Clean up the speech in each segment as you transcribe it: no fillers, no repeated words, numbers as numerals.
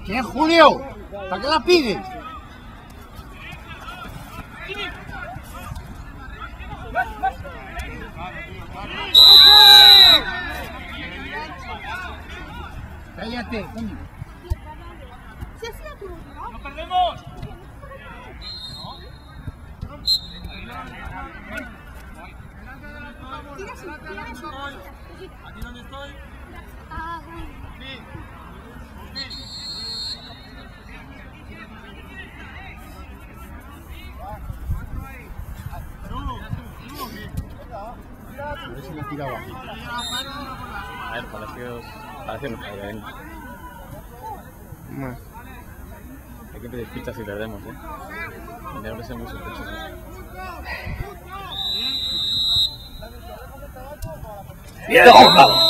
¿Quién, Julio? ¿Para qué la pides? Cállate, coño. ¡No perdemos! ¿Aquí dónde estoy? Ah, bueno. A ver si la tiraba. A ver, parece un caer. Bueno. Hay que pedir fichas si perdemos, Tendríamos que ser muy sospechosos. ¡Bien jugado!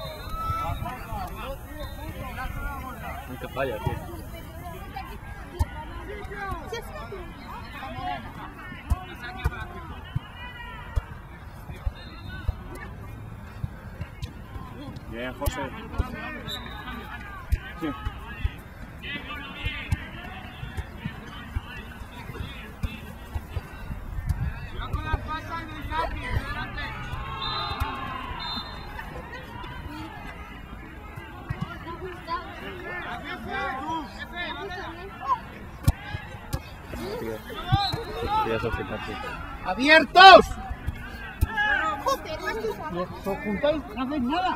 Nunca falla, tío. Bien, José. Sí. ¡Abiertos! ¿Os juntáis? ¿No hacéis nada?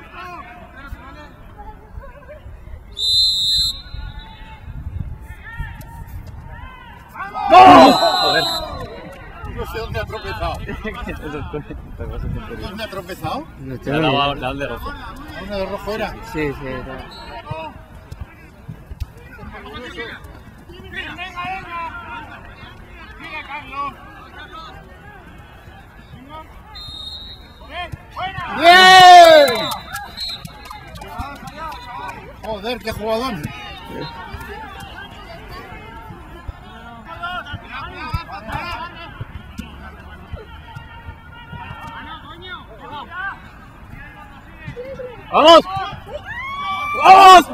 ¡No! Joder. No sé dónde ha tropezado. ¿Dónde ¿Dónde ha tropezado? La de rojo. ¿Dónde de rojo era? Sí, sí. ¡Bien! Joder, qué jugador. ¡Vamos! ¡Vamos!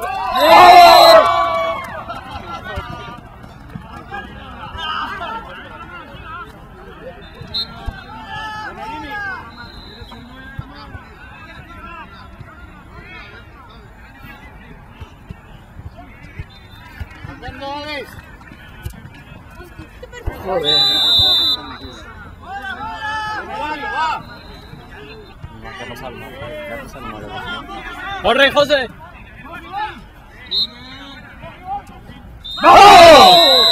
Joder. ¡Corre, José! ¡Vamos!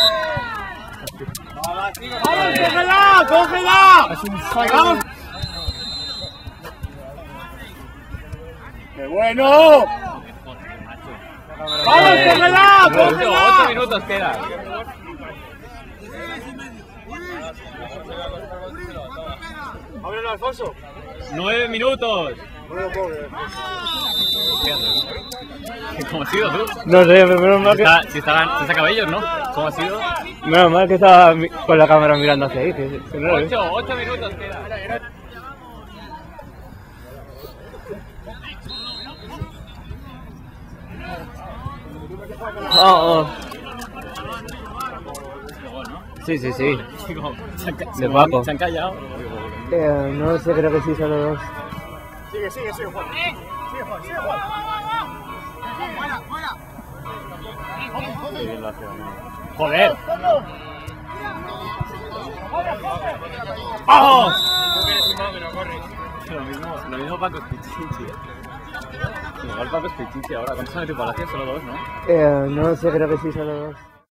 ¡Cógela! ¡Cógela! Es un fallo. ¡Qué bueno! ¡Vamos, cógela! ¡Cógela! 8 minutos quedan. ¡Ábrelo, Alfonso! 9 minutos. ¿Cómo ha sido tú? No sé, menos mal que... Si saca ellos, ¿no? ¿Cómo ha sido? Menos mal que estaba con la cámara mirando hacia ahí. Que no lo vi. 8 minutos quedan. Oh. Sí. De Paco. ¿Se han callado? No sé, creo que sí, solo dos. Sigue, Juan. Sigue, Juan. ¡Joder! ¡Vamos! Lo mismo Paco es Pichichi. Igual Paco es Pichichi ahora. ¿Cuántos han metido Palacios? Solo 2, ¿no? No sé, creo que sí, solo dos.